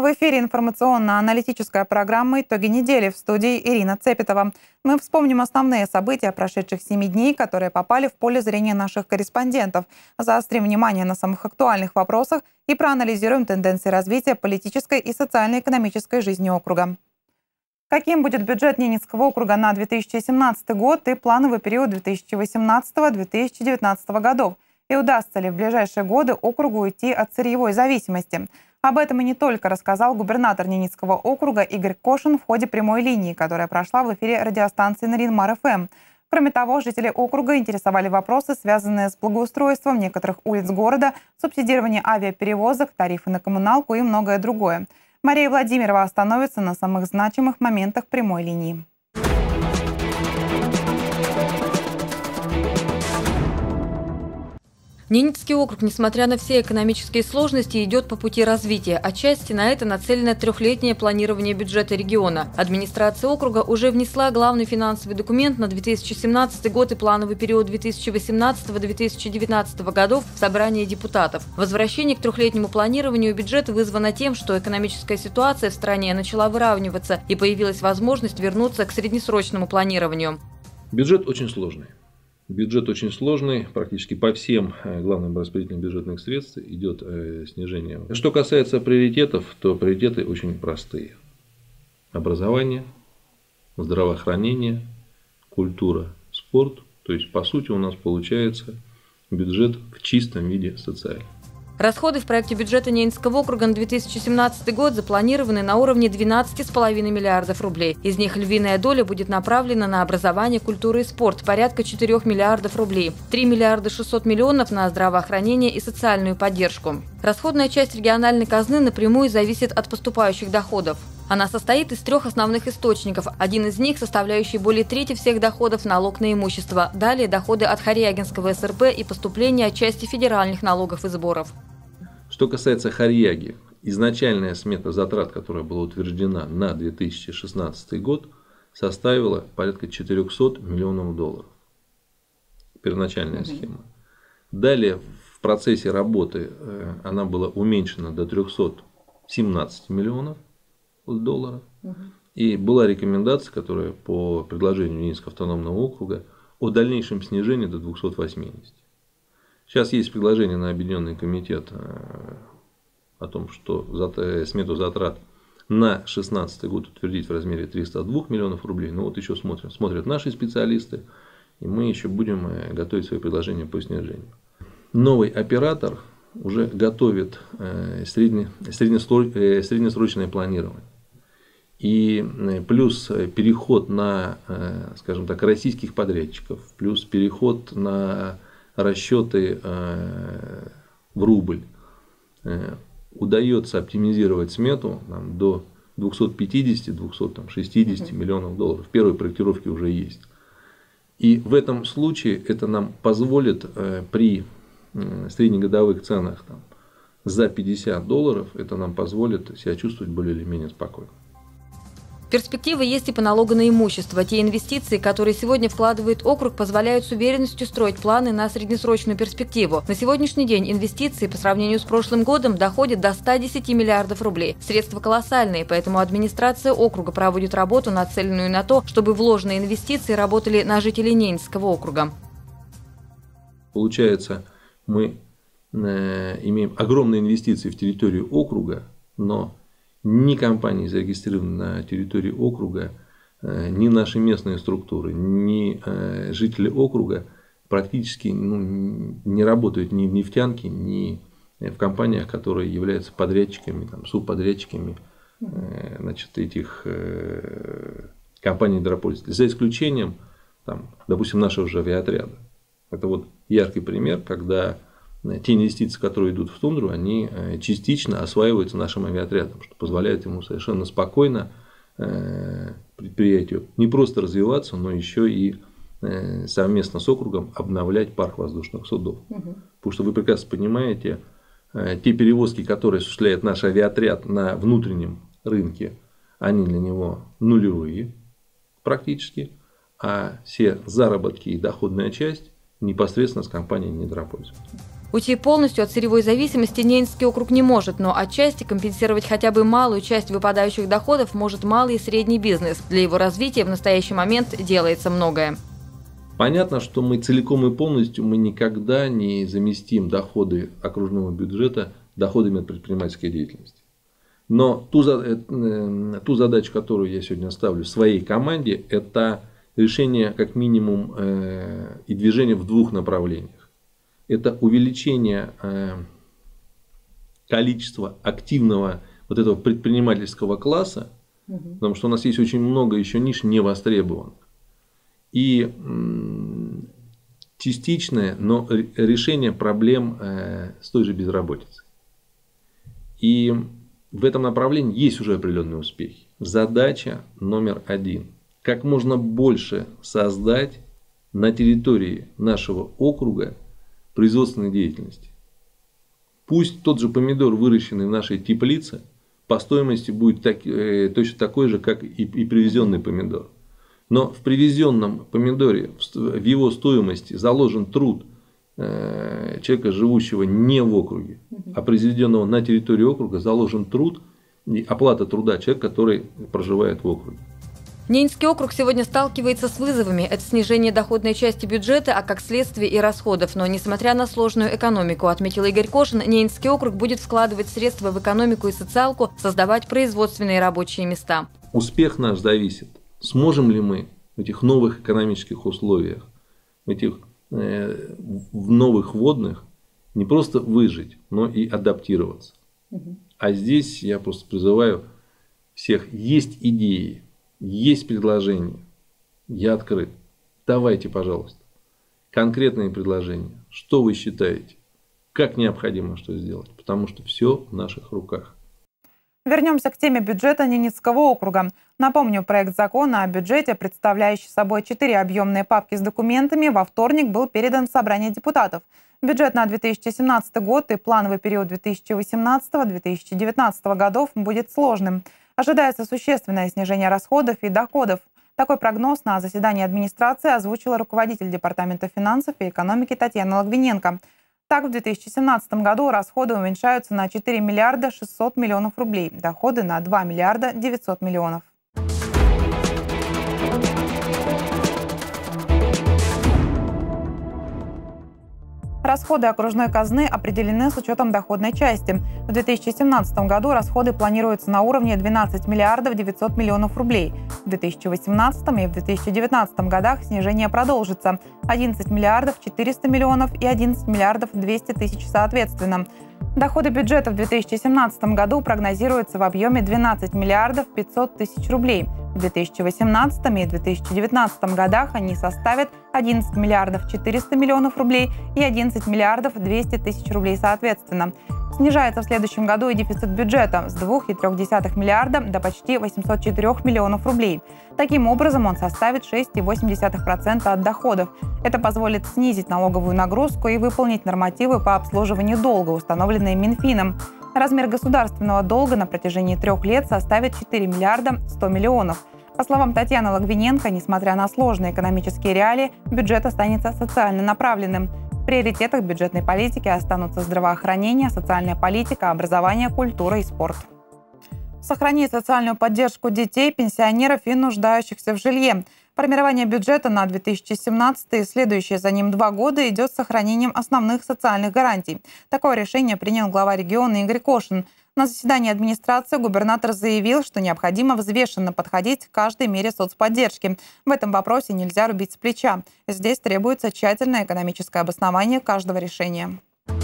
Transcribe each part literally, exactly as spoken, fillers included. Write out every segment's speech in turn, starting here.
В эфире информационно-аналитическая программа «Итоги недели», в студии Ирина Цепетова. Мы вспомним основные события прошедших семи дней, которые попали в поле зрения наших корреспондентов, заострим внимание на самых актуальных вопросах и проанализируем тенденции развития политической и социально-экономической жизни округа. Каким будет бюджет Ненецкого округа на две тысячи семнадцатый год и плановый период две тысячи восемнадцатого — две тысячи девятнадцатого годов? И удастся ли в ближайшие годы округу уйти от сырьевой зависимости? Об этом и не только рассказал губернатор Ненецкого округа Игорь Кошин в ходе прямой линии, которая прошла в эфире радиостанции Наринмар-ФМ. Кроме того, жители округа интересовали вопросы, связанные с благоустройством некоторых улиц города, субсидирование авиаперевозок, тарифы на коммуналку и многое другое. Мария Владимирова остановится на самых значимых моментах прямой линии. Ненецкий округ, несмотря на все экономические сложности, идет по пути развития. Отчасти на это нацелено трехлетнее планирование бюджета региона. Администрация округа уже внесла главный финансовый документ на две тысячи семнадцатый год и плановый период две тысячи восемнадцатого — две тысячи девятнадцатого годов в собрание депутатов. Возвращение к трехлетнему планированию бюджета вызвано тем, что экономическая ситуация в стране начала выравниваться и появилась возможность вернуться к среднесрочному планированию. Бюджет очень сложный. Бюджет очень сложный, практически по всем главным распределителям бюджетных средств идет снижение. Что касается приоритетов, то приоритеты очень простые. Образование, здравоохранение, культура, спорт. То есть, по сути, у нас получается бюджет в чистом виде социальный. Расходы в проекте бюджета Ненецкого округа на две тысячи семнадцатый год запланированы на уровне двенадцати с половиной миллиардов рублей. Из них львиная доля будет направлена на образование, культуру и спорт – порядка четырёх миллиардов рублей, три миллиарда шестьсот миллионов на здравоохранение и социальную поддержку. Расходная часть региональной казны напрямую зависит от поступающих доходов. Она состоит из трех основных источников. Один из них, составляющий более трети всех доходов, налог на имущество. Далее доходы от Харьягинского СРП и поступления от части федеральных налогов и сборов. Что касается Харьяги, изначальная смета затрат, которая была утверждена на две тысячи шестнадцатый год, составила порядка четырёхсот миллионов долларов. Первоначальная mm-hmm. схема. Далее в процессе работы она была уменьшена до трёхсот семнадцати миллионов долларов. Угу. И была рекомендация, которая по предложению Ненецкого автономного округа о дальнейшем снижении до двухсот восьмидесяти. Сейчас есть предложение на объединенный комитет о том, что смету затрат на две тысячи шестнадцатый год утвердить в размере трёхсот двух миллионов рублей. Но вот еще смотрим, смотрят наши специалисты, и мы еще будем готовить свои предложения по снижению. Новый оператор уже готовит средне, среднесрочное планирование. И плюс переход на, скажем так, российских подрядчиков, плюс переход на расчеты в рубль. Удается оптимизировать смету там, до двухсот пятидесяти — двухсот шестидесяти миллионов долларов. Первые проектировки уже есть. И в этом случае это нам позволит при среднегодовых ценах там, за пятьдесят долларов, это нам позволит себя чувствовать более или менее спокойно. Перспективы есть и по налогу на имущество. Те инвестиции, которые сегодня вкладывает округ, позволяют с уверенностью строить планы на среднесрочную перспективу. На сегодняшний день инвестиции по сравнению с прошлым годом доходят до ста десяти миллиардов рублей. Средства колоссальные, поэтому администрация округа проводит работу, нацеленную на то, чтобы вложенные инвестиции работали на жителей Ненецкого округа. Получается, мы имеем огромные инвестиции в территорию округа, но ни компании, зарегистрированные на территории округа, ни наши местные структуры, ни жители округа практически ну, не работают ни в нефтянке, ни в компаниях, которые являются подрядчиками, там, субподрядчиками значит, этих компаний недропользователей. За исключением, там, допустим, нашего же авиаотряда. Это вот яркий пример, когда те инвестиции, которые идут в тундру, они частично осваиваются нашим авиаотрядом, что позволяет ему совершенно спокойно предприятию не просто развиваться, но еще и совместно с округом обновлять парк воздушных судов. Угу. Потому что вы прекрасно понимаете, те перевозки, которые осуществляет наш авиаотряд на внутреннем рынке, они для него нулевые практически, а все заработки и доходная часть непосредственно с компанией недропользователя. Уйти полностью от сырьевой зависимости Ненецкий округ не может, но отчасти компенсировать хотя бы малую часть выпадающих доходов может малый и средний бизнес. Для его развития в настоящий момент делается многое. Понятно, что мы целиком и полностью мы никогда не заместим доходы окружного бюджета доходами от предпринимательской деятельности. Но ту, ту задачу, которую я сегодня ставлю своей команде, это решение как минимум и движение в двух направлениях. Это увеличение количества активного вот этого предпринимательского класса, угу. потому что у нас есть очень много еще ниш не востребованных. И частичное, но решение проблем с той же безработицей. И в этом направлении есть уже определенные успехи. Задача номер один. Как можно больше создать на территории нашего округа производственной деятельности. Пусть тот же помидор, выращенный в нашей теплице, по стоимости будет так, э, точно такой же, как и, и привезенный помидор. Но в привезенном помидоре, в его стоимости заложен труд э, человека, живущего не в округе, а произведенного на территории округа, заложен труд и оплата труда человека, который проживает в округе. Ненецкий округ сегодня сталкивается с вызовами. Это снижение доходной части бюджета, а как следствие и расходов. Но несмотря на сложную экономику, отметил Игорь Кошин, Ненецкий округ будет вкладывать средства в экономику и социалку, создавать производственные рабочие места. Успех наш зависит, сможем ли мы в этих новых экономических условиях, в этих э, в новых водных не просто выжить, но и адаптироваться. Угу. А здесь я просто призываю всех, есть идеи, есть предложения, я открыт. Давайте, пожалуйста, конкретные предложения. Что вы считаете? Как необходимо что сделать? Потому что все в наших руках. Вернемся к теме бюджета Ненецкого округа. Напомню, проект закона о бюджете, представляющий собой четыре объемные папки с документами, во вторник был передан в собрание депутатов. Бюджет на две тысячи семнадцатый год и плановый период две тысячи восемнадцатого — две тысячи девятнадцатого годов будет сложным. Ожидается существенное снижение расходов и доходов. Такой прогноз на заседании администрации озвучила руководитель Департамента финансов и экономики Татьяна Логвиненко. Так, в две тысячи семнадцатом году расходы уменьшаются на четыре миллиарда шестьсот миллионов рублей, доходы на два миллиарда девятьсот миллионов. Расходы окружной казны определены с учетом доходной части. В две тысячи семнадцатом году расходы планируются на уровне двенадцать миллиардов девятьсот миллионов рублей. В две тысячи восемнадцатом и в две тысячи девятнадцатом годах снижение продолжится – одиннадцать миллиардов четыреста миллионов и одиннадцать миллиардов двести тысяч соответственно. Доходы бюджета в две тысячи семнадцатом году прогнозируются в объеме двенадцать миллиардов пятьсот тысяч рублей. В две тысячи восемнадцатом и две тысячи девятнадцатом годах они составят одиннадцать миллиардов четыреста миллионов рублей и одиннадцать миллиардов двести тысяч рублей соответственно. Снижается в следующем году и дефицит бюджета с двух целых трёх десятых миллиарда до почти восьмисот четырёх миллионов рублей. Таким образом, он составит шесть целых восемь десятых процента от доходов. Это позволит снизить налоговую нагрузку и выполнить нормативы по обслуживанию долга, установленные Минфином. Размер государственного долга на протяжении трех лет составит четыре миллиарда сто миллионов. По словам Татьяны Логвиненко, несмотря на сложные экономические реалии, бюджет останется социально направленным. В приоритетах бюджетной политики останутся здравоохранение, социальная политика, образование, культура и спорт. Сохранить социальную поддержку детей, пенсионеров и нуждающихся в жилье. Формирование бюджета на две тысячи семнадцатый и следующие за ним два года идет с сохранением основных социальных гарантий. Такое решение принял глава региона Игорь Кошин. На заседании администрации губернатор заявил, что необходимо взвешенно подходить к каждой мере соцподдержки. В этом вопросе нельзя рубить с плеча. Здесь требуется тщательное экономическое обоснование каждого решения.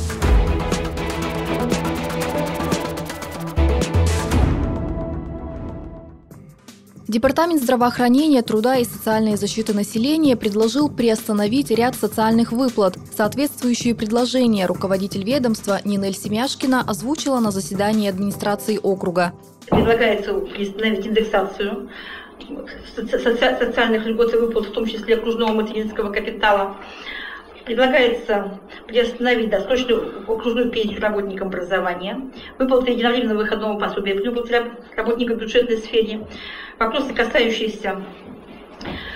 Департамент здравоохранения, труда и социальной защиты населения предложил приостановить ряд социальных выплат. Соответствующие предложения руководитель ведомства Нинель Семяшкина озвучила на заседании администрации округа. Предлагается приостановить индексацию социальных льгот и выплат, в том числе окружного материнского капитала. Предлагается приостановить досрочную окружную пенсию работникам образования, выплаты единовременного выходного пособия при работникам в бюджетной сфере, вопросы, касающиеся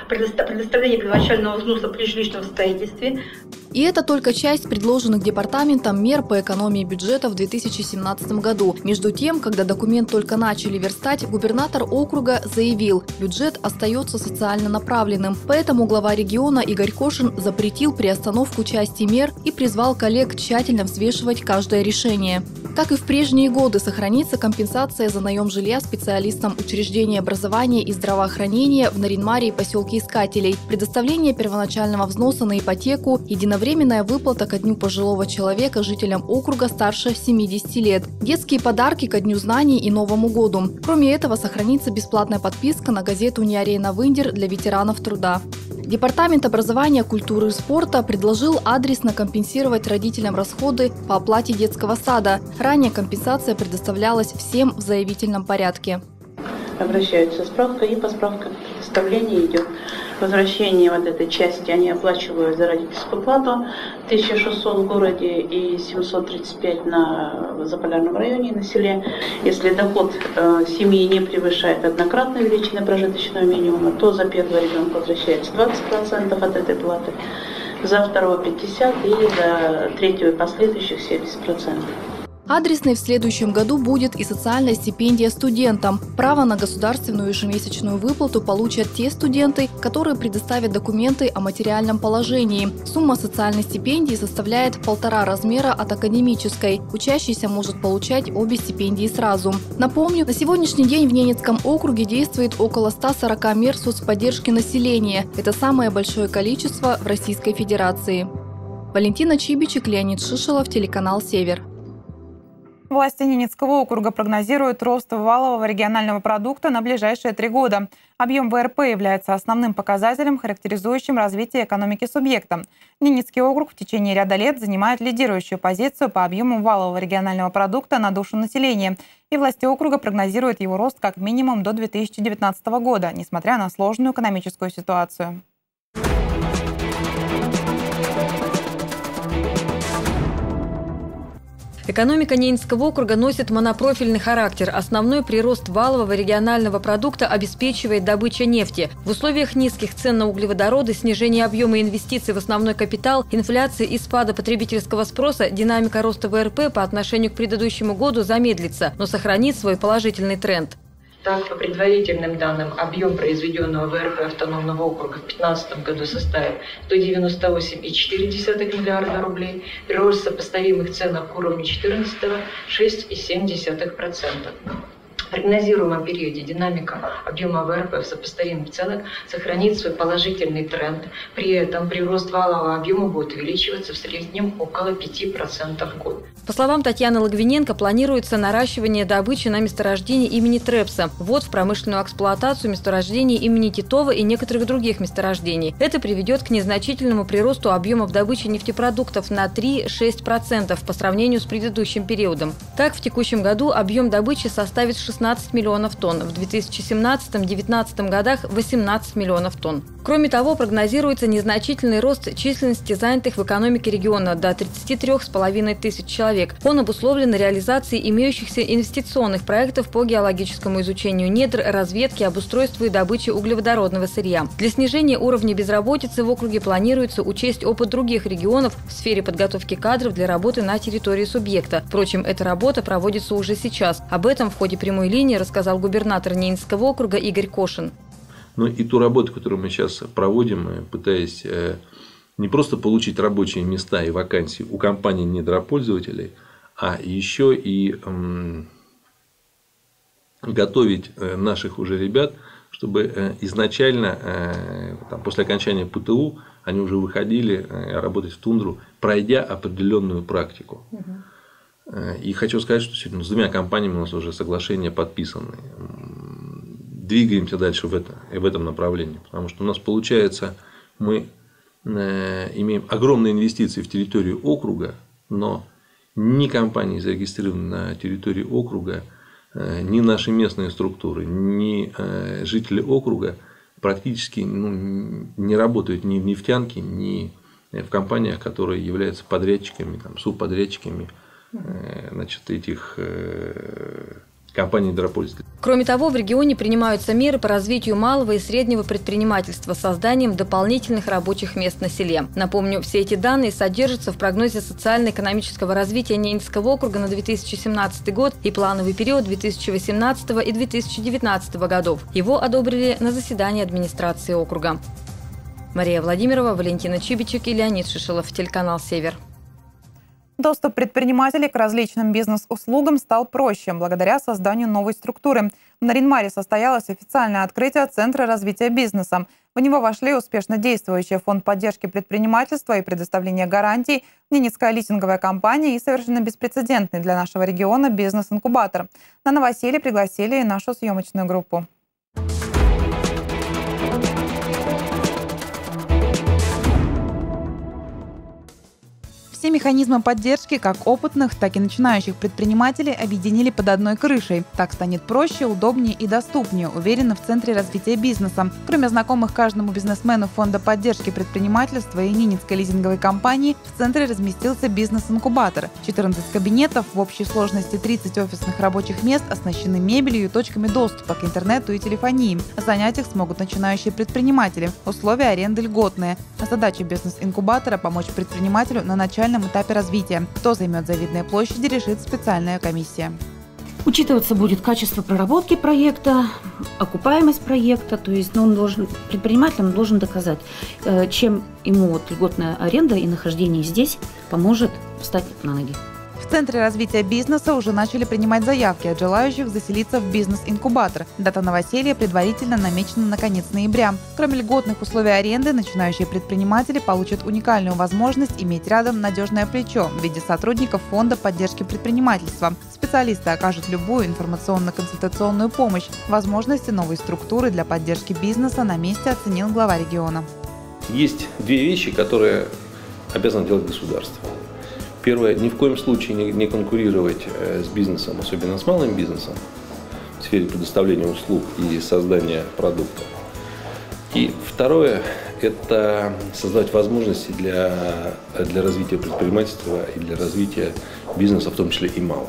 предоставление первоначального взноса при жилищном строительстве. И это только часть предложенных департаментом мер по экономии бюджета в две тысячи семнадцатом году. Между тем, когда документ только начали верстать, губернатор округа заявил, бюджет остается социально направленным. Поэтому глава региона Игорь Кошин запретил приостановку части мер и призвал коллег тщательно взвешивать каждое решение. Как и в прежние годы, сохранится компенсация за наем жилья специалистам учреждений образования и здравоохранения в Наринмаре и поселке Искателей, предоставление первоначального взноса на ипотеку, единовременная выплата ко дню пожилого человека жителям округа старше семидесяти лет, детские подарки ко Дню знаний и Новому году. Кроме этого, сохранится бесплатная подписка на газету «Не Арена Виндер» для ветеранов труда. Департамент образования, культуры и спорта предложил адресно компенсировать родителям расходы по оплате детского сада. Ранее компенсация предоставлялась всем в заявительном порядке. Обращаются справка, и по справке предоставления идет возвращение вот этой части. Они оплачивают за родительскую плату тысяча шестьсот в городе и семьсот тридцать пять на Заполярном районе на селе. Если доход э, семьи не превышает однократной величины прожиточного минимума, то за первого ребенка возвращается двадцать процентов от этой платы, за второго пятьдесят процентов и за третьего и последующих семьдесят процентов. Адресной в следующем году будет и социальная стипендия студентам. Право на государственную ежемесячную выплату получат те студенты, которые предоставят документы о материальном положении. Сумма социальной стипендии составляет полтора размера от академической. Учащийся может получать обе стипендии сразу. Напомню, на сегодняшний день в Ненецком округе действует около ста сорока мер соцподдержки населения. Это самое большое количество в Российской Федерации. Валентина Чибичек, Леонид Шишелов, телеканал «Север». Власти Ненецкого округа прогнозируют рост валового регионального продукта на ближайшие три года. Объем вэ эр пэ является основным показателем, характеризующим развитие экономики субъекта. Ненецкий округ в течение ряда лет занимает лидирующую позицию по объему валового регионального продукта на душу населения. И власти округа прогнозируют его рост как минимум до две тысячи девятнадцатого года, несмотря на сложную экономическую ситуацию. Экономика Ненецкого округа носит монопрофильный характер. Основной прирост валового регионального продукта обеспечивает добыча нефти. В условиях низких цен на углеводороды, снижения объема инвестиций в основной капитал, инфляции и спада потребительского спроса динамика роста вэ эр пэ по отношению к предыдущему году замедлится, но сохранит свой положительный тренд. Так, по предварительным данным, объем произведенного вэ эр пэ автономного округа в две тысячи пятнадцатом году составит сто девяносто восемь целых четыре десятых миллиарда рублей, прирост в сопоставимых ценах к уровню две тысячи четырнадцатого – шесть целых семь десятых процента. В прогнозируемом периоде динамика объема вэ эр пэ в сопоставимых ценах сохранит свой положительный тренд. При этом прирост валового объема будет увеличиваться в среднем около пяти процентов в год. По словам Татьяны Логвиненко, планируется наращивание добычи на месторождении имени Трепса, ввод в промышленную эксплуатацию месторождений имени Титова и некоторых других месторождений. Это приведет к незначительному приросту объемов добычи нефтепродуктов на три-шесть процентов по сравнению с предыдущим периодом. Так, в текущем году объем добычи составит шестнадцать миллионов тонн, в две тысячи семнадцатом — две тысячи девятнадцатом годах восемнадцать миллионов тонн. Кроме того, прогнозируется незначительный рост численности занятых в экономике региона до тридцати трёх с половиной тысяч человек. Он обусловлен реализацией имеющихся инвестиционных проектов по геологическому изучению недр, разведке, обустройству и добыче углеводородного сырья. Для снижения уровня безработицы в округе планируется учесть опыт других регионов в сфере подготовки кадров для работы на территории субъекта. Впрочем, эта работа проводится уже сейчас. Об этом в ходе прямой линии рассказал губернатор Ненецкого округа Игорь Кошин. Ну и ту работу, которую мы сейчас проводим, пытаясь не просто получить рабочие места и вакансии у компаний недропользователей, а еще и готовить наших уже ребят, чтобы изначально, там, после окончания пэ тэ у, они уже выходили работать в тундру, пройдя определенную практику. Угу. И хочу сказать, что сегодня с двумя компаниями у нас уже соглашения подписаны. Двигаемся дальше в, это, в этом направлении, потому что у нас получается, мы имеем огромные инвестиции в территорию округа, но ни компании, зарегистрированные на территории округа, ни наши местные структуры, ни жители округа практически ну, не работают ни в нефтянке, ни в компаниях, которые являются подрядчиками, там, субподрядчиками значит, этих компании «Дропольск». Кроме того, в регионе принимаются меры по развитию малого и среднего предпринимательства с созданием дополнительных рабочих мест на селе. Напомню, все эти данные содержатся в прогнозе социально-экономического развития Ненецкого округа на две тысячи семнадцатый год и плановый период две тысячи восемнадцатого и две тысячи девятнадцатого годов. Его одобрили на заседании администрации округа. Мария Владимирова, Валентина Чибичек и Леонид Шишелов, телеканал «Север». Доступ предпринимателей к различным бизнес-услугам стал проще благодаря созданию новой структуры. В Нарьян-Маре состоялось официальное открытие Центра развития бизнеса. В него вошли успешно действующий фонд поддержки предпринимательства и предоставления гарантий, Ненецкая лизинговая компания и совершенно беспрецедентный для нашего региона бизнес-инкубатор. На новоселье пригласили и нашу съемочную группу. Все механизмы поддержки как опытных, так и начинающих предпринимателей объединили под одной крышей. Так станет проще, удобнее и доступнее, уверены в Центре развития бизнеса. Кроме знакомых каждому бизнесмену Фонда поддержки предпринимательства и Ненецкой лизинговой компании, в Центре разместился бизнес-инкубатор. четырнадцать кабинетов, в общей сложности тридцать офисных рабочих мест оснащены мебелью и точками доступа к интернету и телефонии. Занять их смогут начинающие предприниматели. Условия аренды льготные. Задача бизнес-инкубатора – помочь предпринимателю на начальном этапе развития. Кто займет завидные площади, решит специальная комиссия. Учитываться будет качество проработки проекта, окупаемость проекта, то есть ну, он должен, предприниматель должен доказать, чем ему вот льготная аренда и нахождение здесь поможет встать на ноги. В Центре развития бизнеса уже начали принимать заявки от желающих заселиться в бизнес-инкубатор. Дата новоселья предварительно намечена на конец ноября. Кроме льготных условий аренды, начинающие предприниматели получат уникальную возможность иметь рядом надежное плечо в виде сотрудников Фонда поддержки предпринимательства. Специалисты окажут любую информационно-консультационную помощь. Возможности новой структуры для поддержки бизнеса на месте оценил глава региона. Есть две вещи, которые обязано делать государство. Первое, ни в коем случае не, не конкурировать с бизнесом, особенно с малым бизнесом, в сфере предоставления услуг и создания продуктов. И второе, это создать возможности для, для развития предпринимательства и для развития бизнеса, в том числе и малого.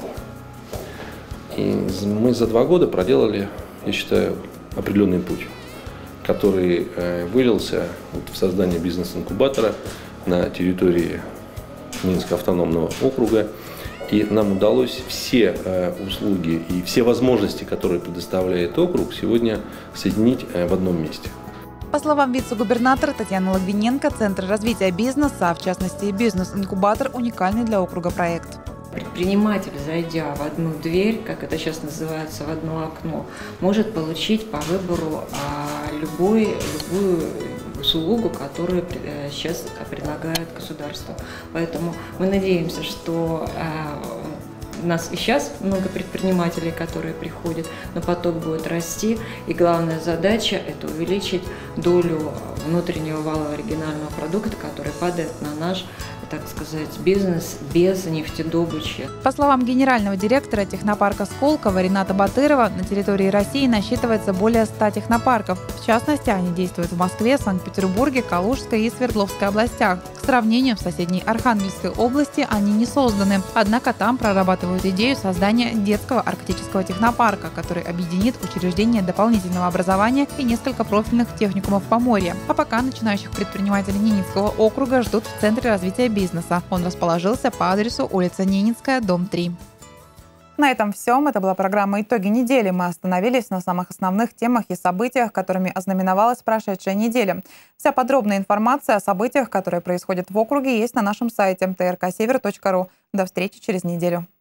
И мы за два года проделали, я считаю, определенный путь, который вылился вот в создание бизнес-инкубатора на территории Ненецкого автономного округа, и нам удалось все э, услуги и все возможности, которые предоставляет округ, сегодня соединить э, в одном месте. По словам вице-губернатора Татьяны Логвиненко, Центр развития бизнеса, а в частности бизнес-инкубатор, уникальный для округа проект. Предприниматель, зайдя в одну дверь, как это сейчас называется, в одно окно, может получить по выбору а, любой, любую услугу, которую сейчас предлагает государство. Поэтому мы надеемся, что а, у нас и сейчас много предпринимателей, которые приходят, но поток будет расти. И главная задача – это увеличить долю внутреннего валового регионального продукта, который падает на наш, так сказать, бизнес без нефтедобычи. По словам генерального директора технопарка Сколково Рената Батырова, на территории России насчитывается более ста технопарков. В частности, они действуют в Москве, Санкт-Петербурге, Калужской и Свердловской областях. К сравнению, в соседней Архангельской области они не созданы. Однако там прорабатывают идею создания детского арктического технопарка, который объединит учреждения дополнительного образования и несколько профильных техникумов Поморья. А пока начинающих предпринимателей Ненецкого округа ждут в Центре развития бизнеса. Он расположился по адресу улица Ненецкая, дом три. На этом все. Это была программа «Итоги недели». Мы остановились на самых основных темах и событиях, которыми ознаменовалась прошедшая неделя. Вся подробная информация о событиях, которые происходят в округе, есть на нашем сайте тэ эр ка север точка ру. До встречи через неделю.